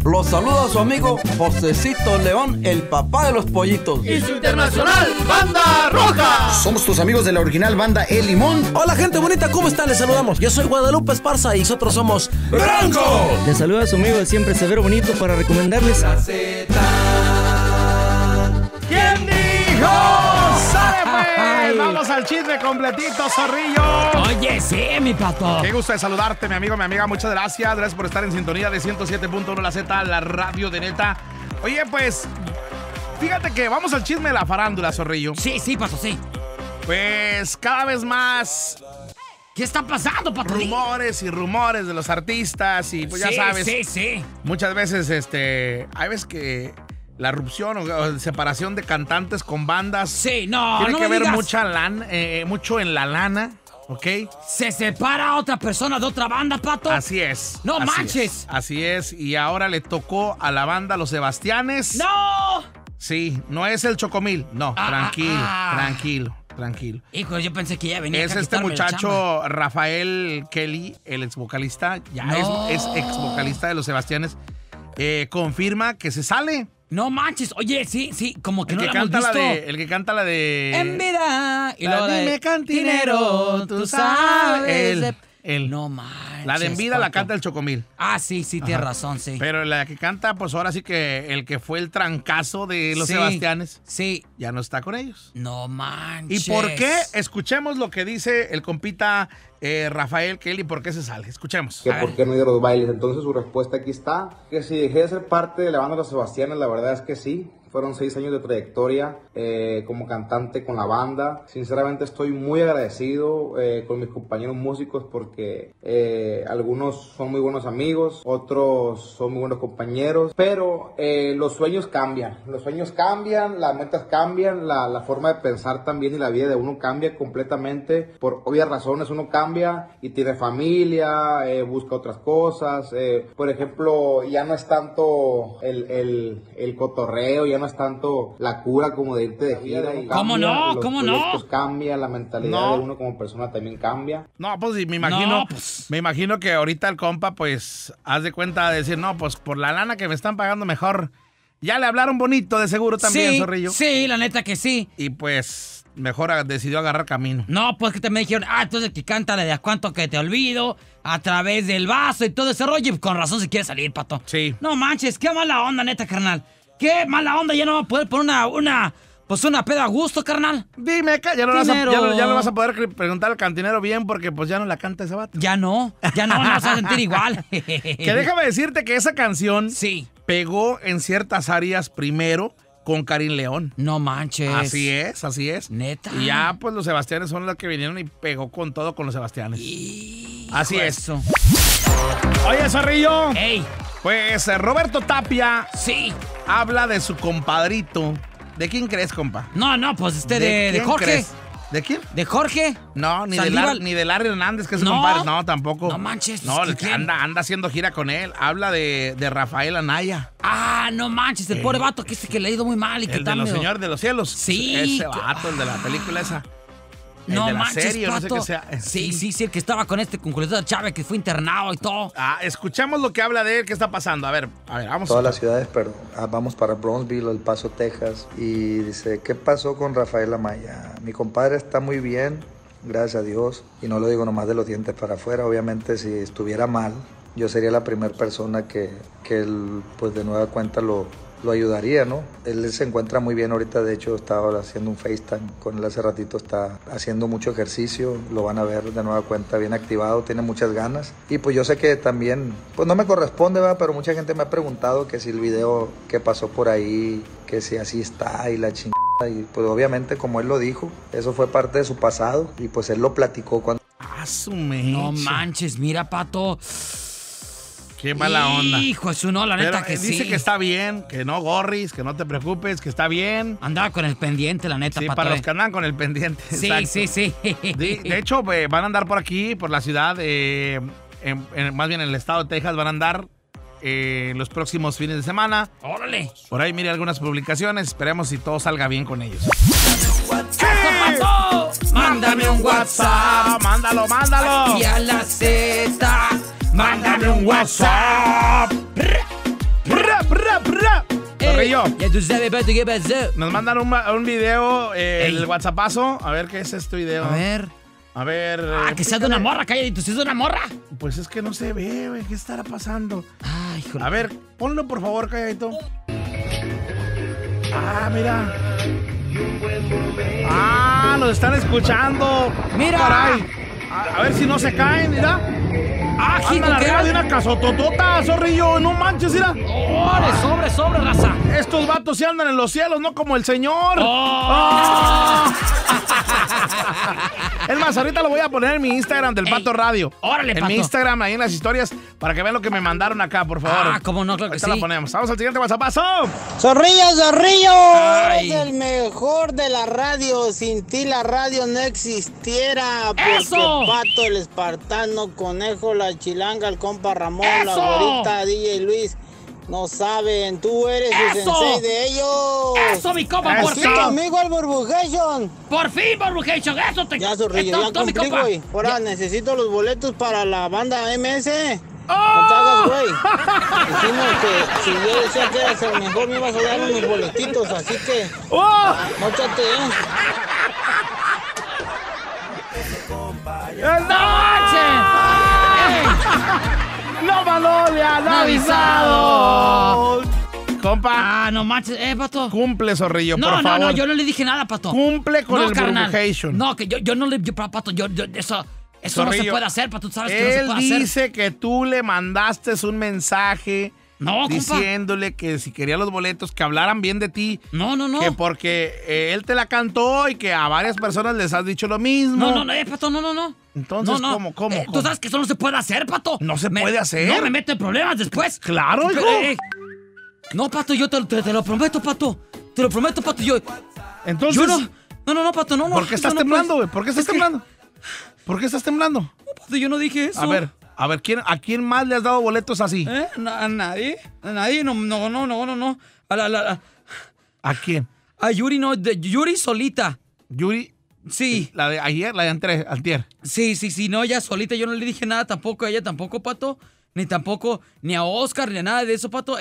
Los saluda su amigo Josecito León, el papá de los pollitos. Y su internacional Banda Roja. Somos tus amigos de la original banda El Limón. Hola gente bonita, ¿cómo están? Les saludamos. Yo soy Guadalupe Esparza y nosotros somos ¡Bronco! Les saluda a su amigo de siempre Severo Bonito para recomendarles La Z. ¿Quién dijo? ¡Sale pues! Vamos al chisme completito, zorrillo. Oye, sí, mi pato. Qué gusto de saludarte, mi amigo, mi amiga. Muchas gracias. Gracias por estar en sintonía de 107.1 La Z, la radio de neta. Oye, pues, fíjate que vamos al chisme de la farándula, zorrillo. Sí, pato, sí. Pues, cada vez más... ¿Qué está pasando, pato? Rumores y rumores de los artistas y pues ya sabes. Sí. Muchas veces, hay veces que la erupción o separación de cantantes con bandas tiene que ver mucho en la lana, ¿ok? ¿Se separa a otra persona de otra banda, pato? Así es. ¡No manches! Así es, y ahora le tocó a la banda Los Sebastianes. ¡No! Sí, no es el Chocomil, no, tranquilo. Hijo, yo pensé que ya venía. Es este muchacho Rafael Kelly, el ex vocalista, es ex vocalista de Los Sebastianes, confirma que se sale. No manches, oye, sí, como que el no que la canta hemos visto. el que canta la de En vida. Y luego dime cantinero, tú sabes. Él. No manches. La de En Vida, pato, la canta el Chocomil. Ah, sí, tienes razón, sí. Pero la que canta, pues ahora sí que el que fue el trancazo de Los Sebastianes. Sí. Ya no está con ellos. No manches. ¿Y por qué? Escuchemos lo que dice el compita Rafael Kelly, ¿por qué se sale? Escuchemos. Que por qué no ir a los bailes. Entonces su respuesta aquí está. Que si dejé de ser parte de la banda de Los Sebastianes, la verdad es que sí. Fueron 6 años de trayectoria como cantante con la banda. Sinceramente estoy muy agradecido con mis compañeros músicos porque algunos son muy buenos amigos, otros son muy buenos compañeros. Pero los sueños cambian, las metas cambian, la forma de pensar también y la vida de uno cambia completamente. Por obvias razones uno cambia y tiene familia, busca otras cosas. Por ejemplo, ya no es tanto el cotorreo, ya no es tanto la cura como de irte de gira. ¿Cómo no? Los proyectos cambian, la mentalidad de uno como persona también cambia. No, pues sí, me imagino que ahorita el compa, pues, haz de cuenta de decir, no, pues por la lana que me están pagando mejor. Ya le hablaron bonito de seguro también, zorrillo. Sí, la neta que sí. Y pues, mejor decidió agarrar camino. No, pues que te me dijeron, entonces que canta la de A Cuánto Que Te Olvido, a través del vaso y todo ese rollo. Y con razón se quiere salir, pato. Sí. No manches, qué mala onda, neta, carnal. Qué mala onda, ya no va a poder poner una peda a gusto, carnal. Dime, ya no vas a poder preguntar al cantinero bien porque pues ya no la canta ese vato. Ya no vas a sentir igual. Que déjame decirte que esa canción pegó en ciertas áreas primero con Karim León. No manches. Así es. Neta. Y ya pues los Sebastianes son los que vinieron y pegó con todo con los Sebastianes. Así es. Eso. Oye, zorrillo. Ey. Pues Roberto Tapia habla de su compadrito. ¿De quién crees, compa? No, pues de Jorge. ¿Crees? ¿De quién? ¿De Jorge? No, ni de Larry Hernández, que es su compadre. No, tampoco. No manches. No, el que anda haciendo gira con él. Habla de Rafael Anaya. No manches, el pobre vato que dice que le ha ido muy mal y que el de los Señores de los Cielos. Sí. Ese vato, el de la película esa. No de la manches, serie, pato. No sé qué sea. Sí, el que estaba con con Julio Chávez, que fue internado y todo. Escuchamos lo que habla de él, qué está pasando. A ver, vamos. Todas las ciudades, pero vamos para Brownsville, El Paso, Texas. Y dice, ¿qué pasó con Rafael Amaya? Mi compadre está muy bien, gracias a Dios. Y no lo digo nomás de los dientes para afuera. Obviamente, si estuviera mal, yo sería la primera persona que él, pues de nueva cuenta lo ayudaría, ¿no? Él se encuentra muy bien ahorita, de hecho estaba haciendo un FaceTime con él hace ratito, está haciendo mucho ejercicio, lo van a ver de nueva cuenta bien activado, tiene muchas ganas. Y pues yo sé que también, pues no me corresponde, ¿verdad? Pero mucha gente me ha preguntado que si el video que pasó por ahí, que si así está y la chingada. Y pues obviamente, como él lo dijo, eso fue parte de su pasado y pues él lo platicó cuando... No manches, mira, pato. Qué mala onda. Hijo, eso no, la neta. Pero que dice que está bien, que no gorris, que no te preocupes, que está bien. Andaba con el pendiente, la neta, sí, pato. Para los que andan con el pendiente. Sí, exacto. sí. De hecho, van a andar por aquí, por la ciudad, más bien en el estado de Texas, van a andar los próximos fines de semana. ¡Órale! Por ahí mire algunas publicaciones, esperemos si todo salga bien con ellos. Mándame un WhatsApp. Mándalo. Aquí a la Z. Mándame un WhatsApp. Zorrillo. Ya tú sabes, pato, ¿qué pasó? Nos mandan un video, el WhatsAppazo. A ver qué es este video. A ver. Que sea de una morra, calladito. ¿Si es de una morra? Pues es que no se ve, güey. ¿Qué estará pasando? Ay, joder. A ver, ponlo por favor, calladito. Ah, mira. Ah, nos están escuchando. Mira. Caray. A ver si no se caen, mira. Ah, Andan arriba de una casototota, Zorrillo. No manches, mira. Sobre, raza. Estos vatos sí andan en los cielos, no como el señor. Es más, ahorita lo voy a poner en mi Instagram del Pato Radio. Órale, en Pato. mi Instagram, ahí en las historias, para que vean lo que me mandaron acá, por favor. Cómo no, claro que ahorita sí. la ponemos. Vamos al siguiente WhatsAppazo. ¡Zorrillo! Ay. Eres el mejor de la radio. Sin ti la radio no existiera. Porque ¡Eso! Pato, el espartano, Conejo, la chilanga, el compa Ramón, la ¡Eso! güerita, DJ Luis, no saben. Tú eres el ¡Eso! sensei de ellos. ¡Eso, mi compa, por Aquí fin! tu amigo el Burbujation. ¡Por fin, Burbujation! ¡Eso te... Ya, Zorrillo, ya Esto, mi cumplí, compa. güey. Ahora necesito los boletos para la banda MS. ¡Oh! No te hagas, güey. Dijimos que si yo decía que eras el mejor, me ibas a dar unos boletitos, así que... ¡Oh! Móchate, ¡No, Manolo! ¡Le han avisado! Compa. No manches, Pato. Cumple, Zorrillo, No, por favor. no, yo no le dije nada, Pato. Cumple con el carnal. Burbujation. No, que yo no le... Pato, eso no se puede hacer, Pato. Tú sabes que no se Él puede hacer. dice que tú le mandaste un mensaje diciéndole que si quería los boletos, que hablaran bien de ti. No. Que porque él te la cantó y que a varias personas les has dicho lo mismo. No, Pato, no. Entonces, ¿cómo? Tú sabes que eso no se puede hacer, Pato. ¿No se puede hacer? No me mete en problemas después. Claro, hijo. No, Pato, yo te lo prometo, Pato. Te lo prometo, Pato. Entonces... Yo no, Pato, no. ¿Por qué estás temblando, güey? ¿Por qué estás temblando? ¿Por qué estás temblando? No, Pato, yo no dije eso. A ver, ¿a quién más le has dado boletos así? ¿A nadie? ¿A nadie? No. ¿A quién? A Yuri, no, Yuri solita. ¿Yuri? Sí. ¿La de ayer? ¿La de antier? Sí, no, ella solita. Yo no le dije nada tampoco a ella, tampoco, Pato. Ni a Oscar, ni a nada de eso, Pato.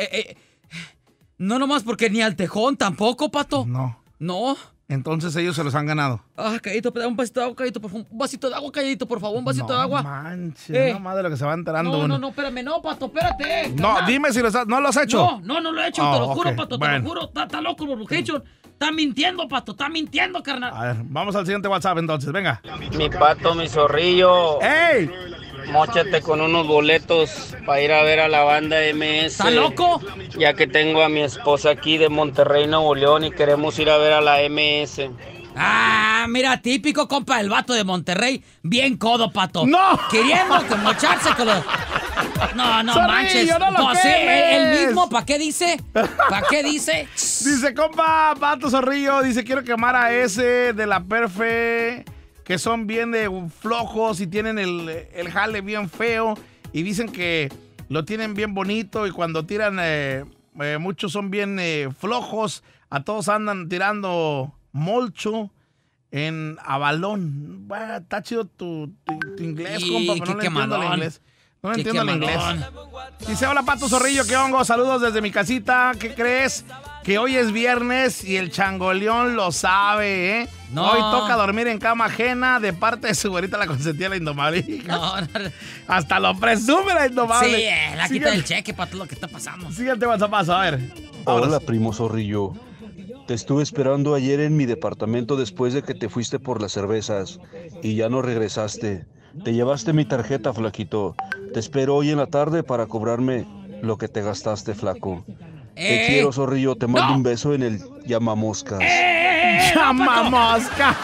No nomás porque ni al Tejón tampoco, Pato. No. Entonces ellos se los han ganado. Calladito, un vasito de agua, calladito, por favor. Un vasito de agua, calladito, por favor. Un vasito de agua. No manches, no más de lo que se va enterando uno. No, espérame, no, Pato, espérate. No, dime si no lo has hecho. No lo he hecho, te lo juro, Pato, te lo juro. Está loco, Burbujation. Está mintiendo, Pato, está mintiendo, carnal. A ver, vamos al siguiente WhatsApp entonces, venga. Mi Pato, mi Zorrillo. ¡Ey! Móchate con unos boletos para ir a ver a la banda MS. ¿Está loco? Ya que tengo a mi esposa aquí de Monterrey, Nuevo León, y queremos ir a ver a la MS. Mira, típico compa del vato de Monterrey. Bien codo, Pato. ¡No! Queriendo que mocharse con los... No Zorrillo, manches. no lo Pues sí, quemes. el mismo, ¿para qué dice? ¿Para qué dice? Dice, compa, Pato Zorrillo, dice, quiero quemar a ese de la Perfe, que son bien de flojos y tienen el jale bien feo, y dicen que lo tienen bien bonito, y cuando tiran, muchos son bien flojos, a todos andan tirando molcho a balón. Bueno, está chido tu inglés, compa, pero no le entiendo el inglés. No le entiendo el inglés. Dice, hola, Pato Zorrillo, ¿qué hongo? Saludos desde mi casita. ¿Qué crees? Que hoy es viernes y el changoleón lo sabe, ¿eh? No. Hoy toca dormir en cama ajena de parte de su güerita, la consentía la indomable. No. Hasta lo presume la indomable. Sí, la quita del cheque para todo lo que está pasando. Siguiente WhatsApp, a ver. Hola, primo Zorrillo. Te estuve esperando ayer en mi departamento después de que te fuiste por las cervezas y ya no regresaste. Te llevaste mi tarjeta, flaquito. Te espero hoy en la tarde para cobrarme lo que te gastaste, flaco. Te quiero, Zorrillo. Te mando un beso en el llamamoscas. ¡Llamamosca!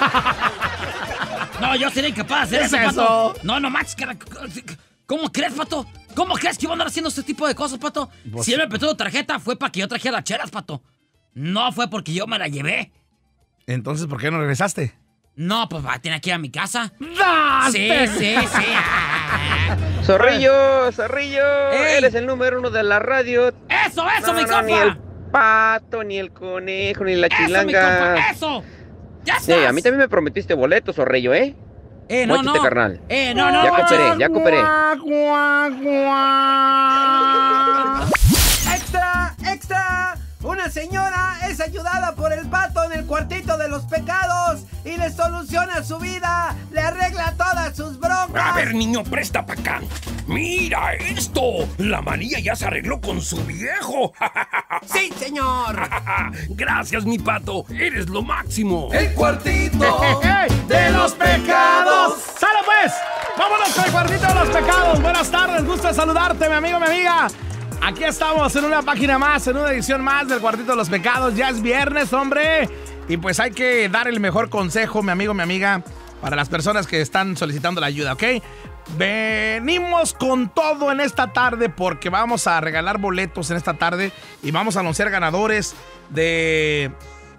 No, yo sería incapaz de hacer ¿Qué eso, es Pato. eso? No, Max. ¿Cómo crees, Pato? ¿Cómo crees que iban a andar haciendo este tipo de cosas, Pato? Vos- Si él me prestó tu tarjeta fue para que yo trajera las chelas, Pato. No fue porque yo me la llevé. Entonces, ¿por qué no regresaste? No, pues tiene que ir a mi casa. ¡Daste! Sí. Zorrillo, Ey. eres el número 1 de la radio. ¡Eso, mi compa! Ni el Pato, ni el Conejo, ni la ¡Eso, mi Chilanga. compa! ¡Eso! ¡Ya Sí, estás! a mí también me prometiste boletos, Zorrillo, ¿eh? No, Móchate, carnal. No. Ya cooperé. ¡Extra! ¡Una una señora es ayudada por el pato en el cuartito de los pecados y le soluciona su vida, le arregla todas sus broncas. A ver, niño, presta pa' acá. ¡Mira esto! La María ya se arregló con su viejo. ¡Sí, señor! Gracias, mi pato. Eres lo máximo. El cuartito de los pecados. ¡Sale pues! ¡Vámonos con el cuartito de los pecados! Buenas tardes, gusto saludarte, mi amigo, mi amiga. Aquí estamos en una página más, en una edición más del Cuartito de los Pecados. Ya es viernes, hombre. Y pues hay que dar el mejor consejo, mi amigo, mi amiga, para las personas que están solicitando la ayuda, ¿ok? Venimos con todo en esta tarde porque vamos a regalar boletos en esta tarde y vamos a anunciar ganadores de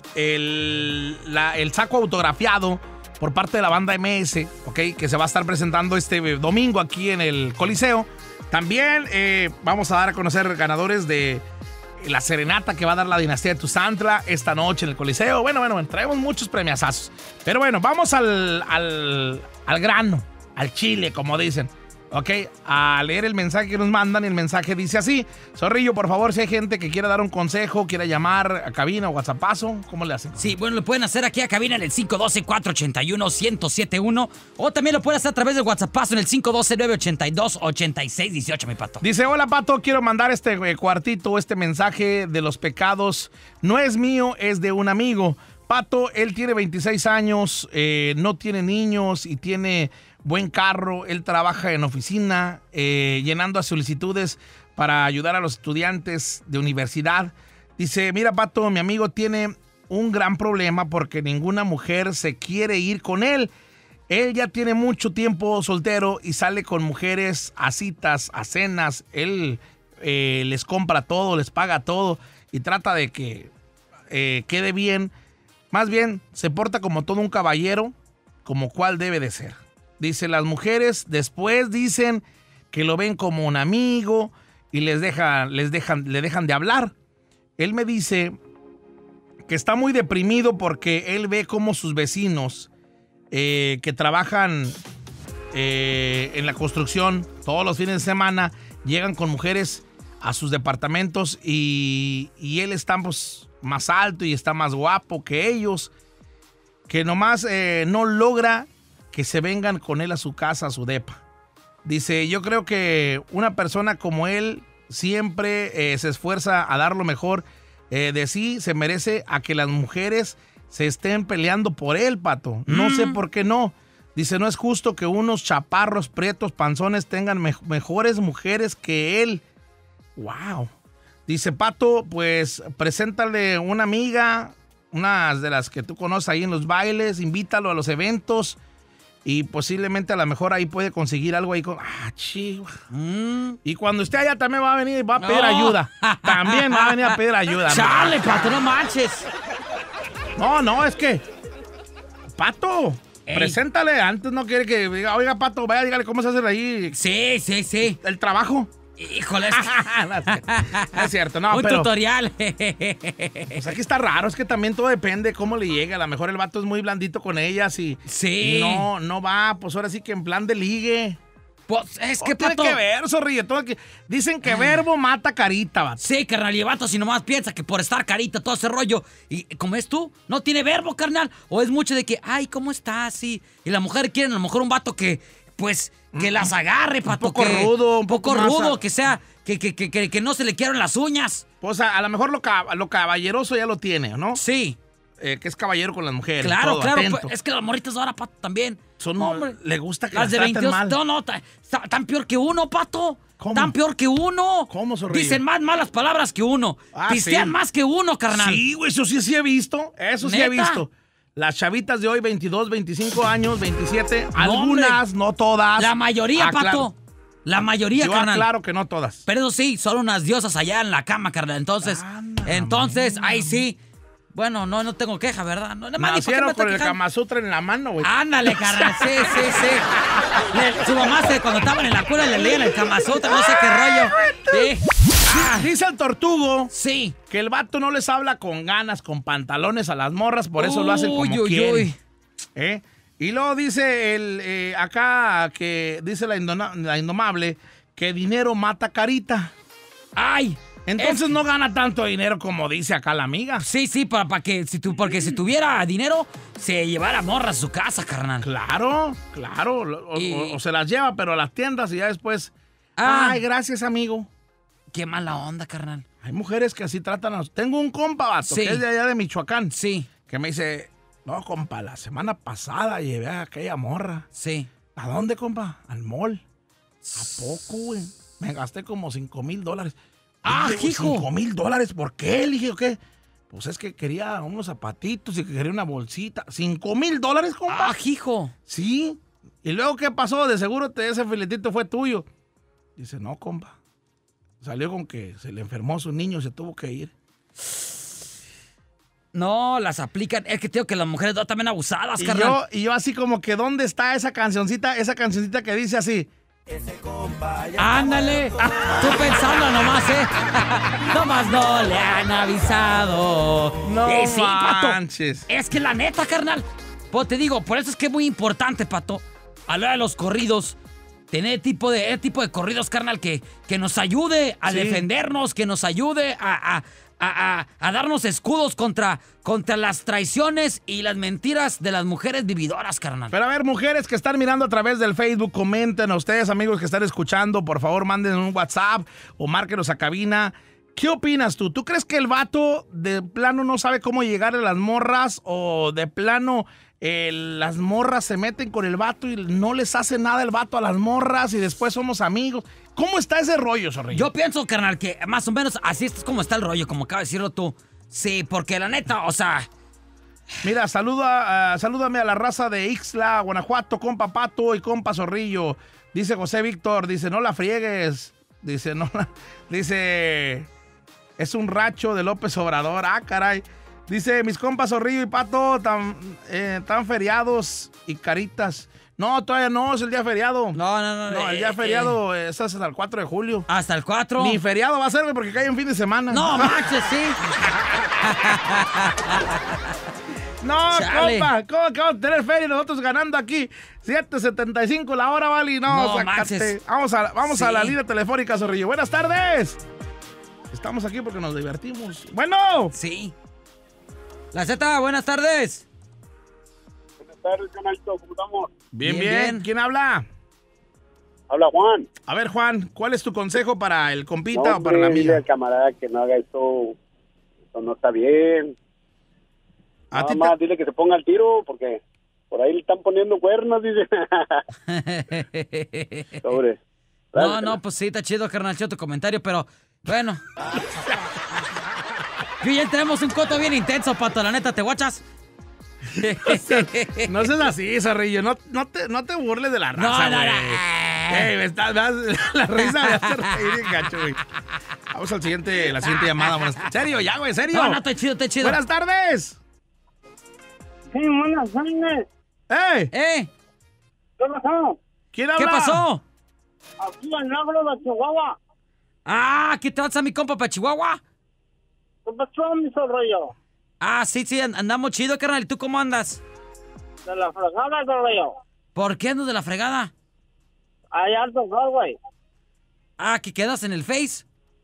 el saco autografiado por parte de la banda MS, ¿ok? Que se va a estar presentando este domingo aquí en el Coliseo. También vamos a dar a conocer ganadores de la serenata que va a dar la Dinastía de Tuzantla esta noche en el Coliseo. Bueno, traemos muchos premiazazos. Pero bueno, vamos al grano, al chile, como dicen. Ok, a leer el mensaje que nos mandan. Y el mensaje dice así: Zorrillo, por favor, si hay gente que quiera dar un consejo, quiera llamar a cabina o WhatsAppazo, ¿cómo le hacen? Sí, bueno, lo pueden hacer aquí a cabina en el 512-481-1071. O también lo pueden hacer a través del WhatsAppazo en el 512-982-8618, mi pato. Dice: hola, Pato, quiero mandar este cuartito, este mensaje de los pecados. No es mío, es de un amigo. Pato, él tiene 26 años, no tiene niños y tiene buen carro. Él trabaja en oficina, llenando solicitudes para ayudar a los estudiantes de universidad. Dice: mira, Pato, mi amigo tiene un gran problema porque ninguna mujer se quiere ir con él. Él ya tiene mucho tiempo soltero y sale con mujeres a citas, a cenas. Él les compra todo, les paga todo y trata de que quede bien. Más bien, se porta como todo un caballero, como cual debe de ser. Dice: las mujeres después dicen que lo ven como un amigo y le dejan de hablar. Él me dice que está muy deprimido porque él ve como sus vecinos que trabajan en la construcción todos los fines de semana llegan con mujeres a sus departamentos y él está pues más alto y está más guapo que ellos, que nomás no logra que se vengan con él a su casa, a su depa. Dice: yo creo que una persona como él siempre se esfuerza a dar lo mejor de sí, se merece a que las mujeres se estén peleando por él, Pato. No sé por qué no. Dice: no es justo que unos chaparros, prietos, panzones tengan mejores mujeres que él. Wow. Dice: Pato, pues preséntale una amiga, una de las que tú conoces ahí en los bailes, invítalo a los eventos y posiblemente a lo mejor ahí puede conseguir algo ahí con... chivo. Y cuando esté allá también va a venir y va a pedir ayuda. También va a venir a pedir ayuda. ¡Chale, Pato, no manches! No, es que... Pato, preséntale. Antes no quiere que diga: oiga, Pato, vaya, dígale cómo se hace ahí. Sí. El trabajo. Híjole, no es cierto, no, un pero... tutorial. Pues aquí está raro, es que también todo depende cómo le llegue. A lo mejor el vato es muy blandito con ellas y... Sí. No va, pues ahora sí que en plan de ligue. Pues es que, Pato... Tiene que ver, Zorrillo, dicen que verbo mata carita, vato. Sí, carnal, y el vato si nomás piensa que por estar carita, todo ese rollo, y como es tú, no tiene verbo, carnal. O es mucho de que, ay, ¿cómo estás? Y la mujer quiere a lo mejor un vato que, pues... que las agarre, Pato. Un poco rudo, que sea, que no se le quieran las uñas. Pues a lo mejor lo caballeroso ya lo tiene, ¿no? Sí. Que es caballero con las mujeres. Claro, pues, es que las morritas ahora, Pato, también. Le gusta que las de 22, mal. No, tan peor que uno, Pato. ¿Cómo? Tan peor que uno. ¿Cómo, Zorrillo? Dicen más malas palabras que uno. Pistean más que uno, carnal. Sí, güey, eso sí he visto. Eso sí he visto. Las chavitas de hoy, 22, 25 años, 27, algunas, no todas. La mayoría, Pato. La mayoría, carnal. Claro que no todas. Pero eso sí, solo unas diosas allá en la cama, carnal. Entonces, ahí sí. Bueno, no tengo queja, ¿verdad? Nacieron con el Kama Sutra en la mano, güey. Ándale, carnal, sí. Su mamá, cuando estaban en la cura, le leían el Kama Sutra, no sé qué rollo. Sí. Dice el Tortugo que el vato no les habla con ganas, con pantalones a las morras, por eso lo hacen como quieren. Y luego dice acá que dice la indomable que dinero mata carita. ¡Ay! Entonces no gana tanto dinero como dice acá la amiga. Sí, porque si tuviera dinero, se llevara morras a su casa, carnal. Claro. O se las lleva, pero a las tiendas y ya después... Ay, gracias, amigo. Qué mala onda, carnal. Hay mujeres que así tratan a los... Tengo un compa, vato, que es de allá de Michoacán. Sí. Que me dice, no, compa, la semana pasada llevé a aquella morra. Sí. ¿A dónde, compa? Al mall. ¿A poco, güey? Me gasté como $5,000. Hijo. $5,000, ¿por qué? Le dije, ¿qué? Pues es que quería unos zapatitos y que quería una bolsita. $5,000, compa. Hijo. Sí. ¿Y luego qué pasó? De seguro ese filetito fue tuyo. Dice, no, compa. Salió con que se le enfermó su niño y se tuvo que ir. No, las aplican. Es que tengo que las mujeres son también abusadas, carnal. Y yo así como que, ¿dónde está esa cancioncita que dice así? Ándale. Tú pensando nomás, nomás no le han avisado. No sí, manches. Pato. Es que la neta, carnal. Pues te digo, por eso es que es muy importante, Pato, a la hora de los corridos, tener tipo de corridos, carnal, que nos ayude a defendernos, que nos ayude a darnos escudos contra las traiciones y las mentiras de las mujeres vividoras, carnal. Pero a ver, mujeres que están mirando a través del Facebook, comenten a ustedes, amigos que están escuchando, por favor, manden un WhatsApp o márquenos a cabina. ¿Qué opinas tú? ¿Tú crees que el vato de plano no sabe cómo llegar a las morras o de plano las morras se meten con el vato y no les hace nada el vato a las morras y después somos amigos? ¿Cómo está ese rollo, Zorrillo? Yo pienso, carnal, que más o menos así es como está el rollo, como acaba de decirlo tú. Sí, porque la neta, o sea... Mira, salúdame a la raza de Ixtla, Guanajuato, compa Pato y compa Zorrillo. Dice José Víctor, dice, no la friegues. Dice, es un racho de López Obrador. Ah, caray. Dice, mis compas Zorrillo y Pato tan feriados y caritas. No, todavía no, es el día feriado. No, el día feriado es hasta el 4 de julio. ¿Hasta el 4? Ni feriado va a ser, porque cae un fin de semana. No, manches, sí. No, chale. Compa, ¿cómo acabamos de tener feria nosotros ganando aquí? 7.75 la hora, vale. No, sácate. Vamos a la línea telefónica, Zorrillo. Buenas tardes. Estamos aquí porque nos divertimos. Bueno. Sí. La Z, buenas tardes. Buenas tardes, canalito, ¿cómo estamos? Bien. ¿Quién habla? Habla Juan. A ver, Juan, ¿cuál es tu consejo para el compita o para la amiga? Dile al camarada que no haga esto no está bien. Nada más dile que se ponga al tiro, porque por ahí le están poniendo cuernos, dice. Sobre. No, pues sí, está chido, carnal, chido tu comentario, pero bueno. Y ya tenemos un coto bien intenso, Pato, la neta, ¿te guachas? No seas así, Zorrillo, no te burles de la raza, güey. La risa me hace reír, gacho, güey. Vamos la siguiente llamada. ¿Serio? Ya, güey, ¿serio? No, está chido. Buenas tardes. Sí, buenas tardes. ¿Qué pasó? ¿Quién habla? ¿Qué pasó? Aquí en Agro de Chihuahua. ¿Qué tranza mi compa para Chihuahua? ¿Qué pasó, mi Zorrillo? Sí, andamos chido, carnal. ¿Y tú cómo andas? De la fregada, Zorrillo. ¿Por qué andas de la fregada? Hay alto sol, güey. ¿Que quedas en el Face?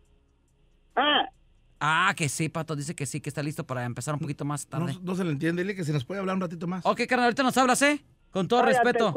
Que sí, Pato, dice que sí, que está listo para empezar un poquito más tarde. No se le entiende, dile que se nos puede hablar un ratito más. Ok, carnal, ahorita nos hablas, Con todo respeto.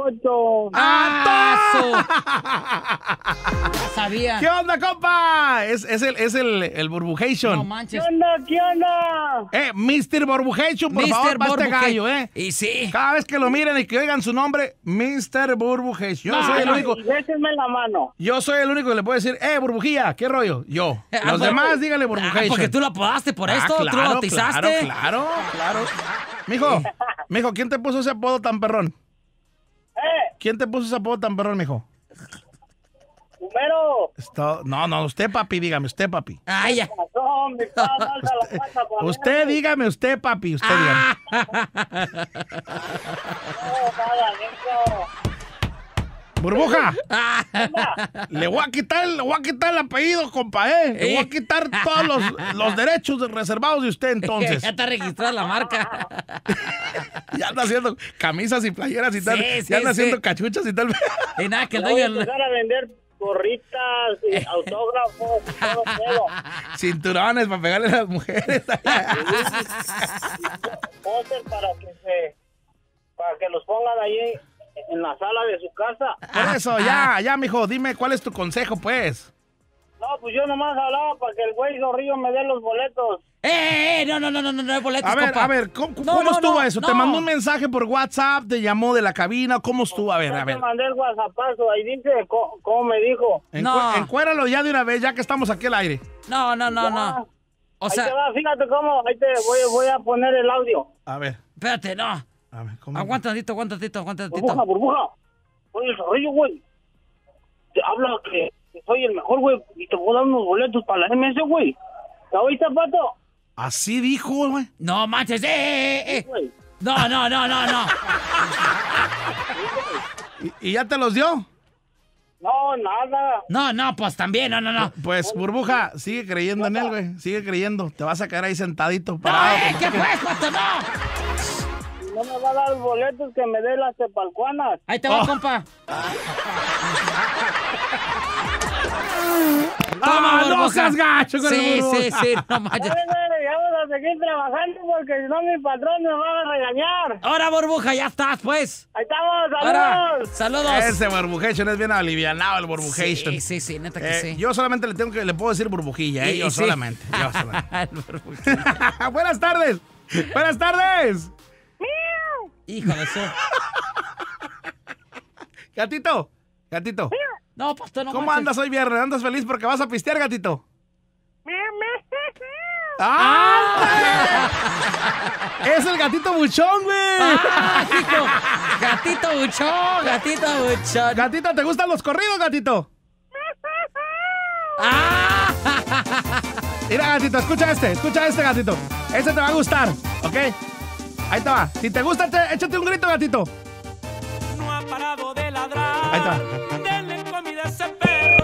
Sabía. ¿Qué onda, compa? Es el Burbujation. No manches. ¿Qué onda? Mr. Burbujation, por favor, para este gallo, Y sí. Cada vez que lo miren y que oigan su nombre, Mr. Burbujation. Yo soy el único. Déjenme la mano. Yo soy el único que le puede decir, Burbujilla, ¿qué rollo? Yo. Los demás, díganle Burbujation. Porque tú lo apodaste por esto, claro, tú lo bautizaste. Claro. Mijo, ¿quién te puso ese apodo tan perrón? ¿Quién te puso ese apodo tan perrón, mijo? Número. No, usted, papi, dígame, usted, papi. Ya. Usted, dígame, usted, papi, usted, dígame. Burbuja, le voy a quitar el apellido, compa, Le voy a quitar todos los derechos reservados de usted, entonces. Ya está registrada la marca. Ya anda haciendo camisas y playeras y tal. Ya anda haciendo cachuchas y tal. Y nada, que el voy a dueño... empezar a vender gorritas, autógrafos, todo pedo. Cinturones para pegarle a las mujeres. Póster para que los pongan ahí en la sala de su casa. Por eso, ya, mijo, dime cuál es tu consejo, pues. No, pues yo nomás hablaba para que el güey Zorrillo me dé los boletos. No hay boletos, A ver, ¿cómo estuvo eso? ¿Te mandó un mensaje por WhatsApp? ¿Te llamó de la cabina? ¿Cómo estuvo? A ver. Te mandé el WhatsAppazo, ahí dice cómo me dijo. Encuéralo ya de una vez, ya que estamos aquí al aire. No. O sea, ahí te va, fíjate cómo, ahí te voy a poner el audio. A ver. Espérate, no. A ver, ¿cómo? Aguanta tantito. Burbuja. Oye, Zorrillo, güey. Te habla que soy el mejor, güey, y te voy a dar unos boletos para la MS, güey. ¿La oíste, Pato? Así dijo, güey. No manches, No. ¿Y ya te los dio? No, nada. No, pues también, no. Pues, Burbuja, sigue creyendo en él, güey. Sigue creyendo. Te vas a quedar ahí sentadito, parado. ¿Qué fue, Pato? No. No me va a dar boletos, que me dé las tepalcuanas. Ahí te va, compa. Toma, no seas gacho con el Burbuja. Sí, no manches. Vamos a seguir trabajando porque si no mi patrón me va a regañar. Ahora, Burbuja, ya estás, pues. Ahí estamos, saludos. Ese Burbujation es bien alivianado, el Burbujation. Sí, neta que sí. Yo solamente le puedo decir burbujilla, yo solamente. Buenas tardes. Hijo de eso. Gatito. No, pastor, no. ¿Cómo andas hoy viernes? ¿Andas feliz porque vas a pistear, gatito? Es el gatito buchón, güey. Hijo. Gatito buchón. Gatito, ¿te gustan los corridos, gatito? Mira, gatito, escucha este, gatito. Este te va a gustar, ¿ok? Ahí te va. Si te gusta, échate un grito, gatito. No ha parado de ladrar. Ahí te va. Denle comida a ese perro.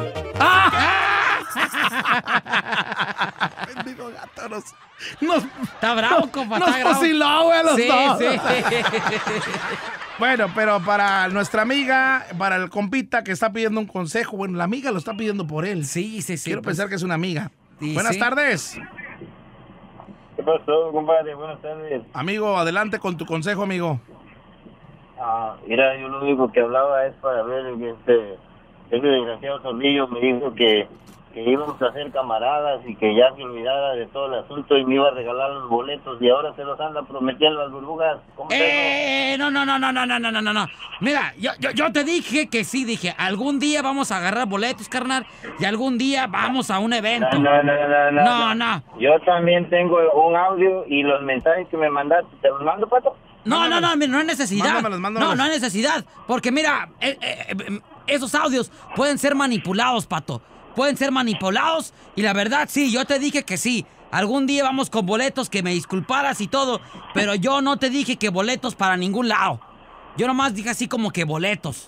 Bendigo gato, está bravo, compa. Nos fusiló, güey, los dos. Sí. Bueno, pero para nuestra amiga, para el compita que está pidiendo un consejo, bueno, la amiga lo está pidiendo por él. Sí. Quiero pensar que es una amiga. Sí, Buenas tardes. ¿Qué pasó, compadre? Buenas tardes. Amigo, adelante con tu consejo, amigo. Mira, yo lo único que hablaba es para ver que ese desgraciado Zorrillo me dijo que íbamos a ser camaradas y que ya se olvidara de todo el asunto y me iba a regalar los boletos y ahora se los anda prometiendo las burbujas. ¿Cómo No. Mira, yo te dije que sí, dije, algún día vamos a agarrar boletos, carnal, y algún día vamos a un evento. No. Yo también tengo un audio y los mensajes que me mandaste, ¿te los mando, Pato? No es necesidad. Mándamelos. No hay necesidad, porque mira, esos audios pueden ser manipulados, Pato. Pueden ser manipulados y la verdad, sí, yo te dije que sí. Algún día vamos con boletos, que me disculparas y todo, pero yo no te dije que boletos para ningún lado. Yo nomás dije así como que boletos.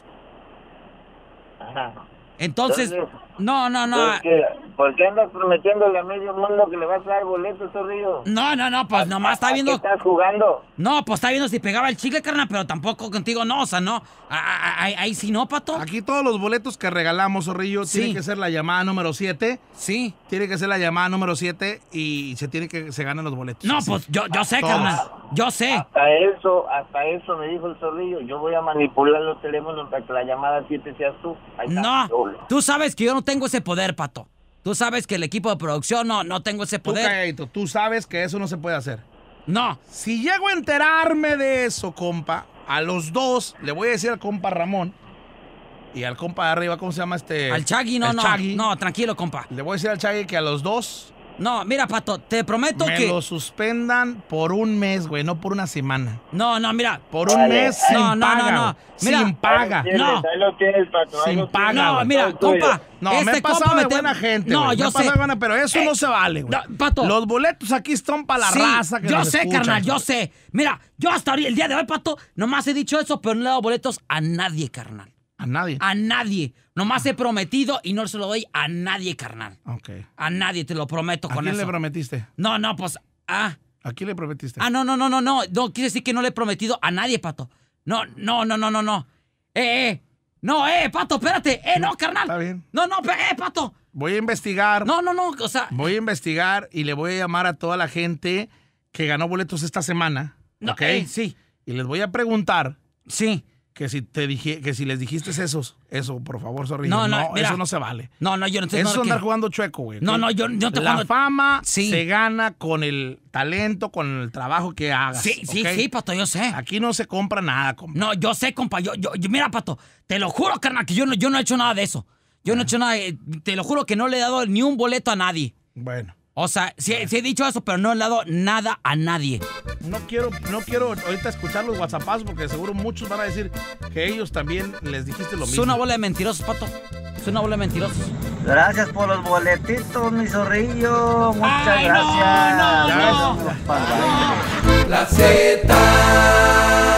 Ajá. Entonces, no. ¿Por qué andas prometiéndole a medio mundo que le vas a dar boletos, Zorrillo? No, pues nomás está viendo. ¿A qué estás jugando? No, pues está viendo si pegaba el chicle, carnal, pero tampoco contigo no, o sea, no. Ahí sí no, Pato. Aquí todos los boletos que regalamos, Zorrillo, tiene que ser la llamada número 7. Sí. Tiene que ser la llamada número 7 y se ganan los boletos. No, pues yo sé, carnal. Yo sé. Hasta eso me dijo el Zorrillo. Yo voy a manipular los teléfonos para que la llamada 7 seas tú. Ahí está. No, tú sabes que yo no tengo ese poder, Pato. Tú sabes que el equipo de producción no tengo ese poder. Tú, calladito, tú sabes que eso no se puede hacer. No. Si llego a enterarme de eso, compa, a los dos le voy a decir al compa Ramón y al compa de arriba, ¿cómo se llama este? Al Chagui, no, tranquilo, compa. Le voy a decir al Chagui que a los dos... No, mira, Pato, te prometo que... Me lo suspendan por un mes, güey, no por una semana. No, mira. Por un mes sin paga. No. Mira, sin paga. No. Ahí lo tienes, Pato. Sin paga. No, mira, compa. No, me he pasado de buena gente. No, güey. yo sé. Pero eso no se vale, güey. No, Pato. Los boletos aquí están para la raza que yo nos sé, escucha, carnal, güey. yo sé. Mira, yo hasta el día de hoy, Pato, nomás he dicho eso, pero no le he dado boletos a nadie, carnal. ¿A nadie? A nadie. Nomás he prometido y no se lo doy a nadie, carnal. Ok. A nadie, te lo prometo con eso. ¿A quién le prometiste? No, pues... ¿A quién le prometiste? No. No quiere decir que no le he prometido a nadie, Pato. No. No, Pato, espérate. No, carnal. Está bien. No, Pato. Voy a investigar. No, o sea. Voy a investigar y le voy a llamar a toda la gente que ganó boletos esta semana. No, ¿ok? Sí. Y les voy a preguntar. Sí. Que si les dijiste eso, por favor, Zorrillo. No, mira. Eso no se vale. No, yo no estoy Eso es andar jugando chueco, güey. No, yo no te La jugando. fama se gana con el talento, con el trabajo que hagas. Sí, Pato, yo sé. Aquí no se compra nada, compa. No, yo sé, compa. Yo, mira, Pato, te lo juro, carnal, que yo no he hecho nada de eso. Yo no he hecho nada. Te lo juro que no le he dado ni un boleto a nadie. Bueno. O sea, sí he dicho eso, pero no le he dado nada a nadie. No quiero ahorita escuchar los WhatsAppazos porque seguro muchos van a decir que ellos también les dijiste lo mismo. Es una bola de mentirosos, Pato. Es una bola de mentirosos. Gracias por los boletitos, mi Zorrillo. Muchas gracias. La Z